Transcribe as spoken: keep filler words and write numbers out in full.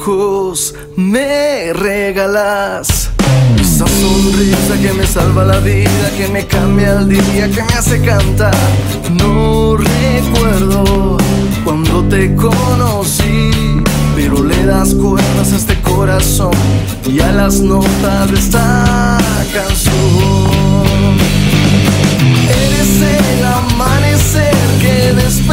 ojos me regalas esa sonrisa que me salva la vida, que me cambia el día, que me hace cantar. No recuerdo cuando te conocí, pero le das cuerdas a este corazón y a las notas de esta canción. Eres el amanecer que despierta